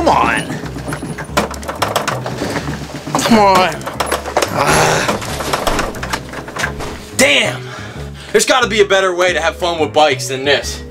Come on. Come on. Damn. There's got to be a better way to have fun with bikes than this.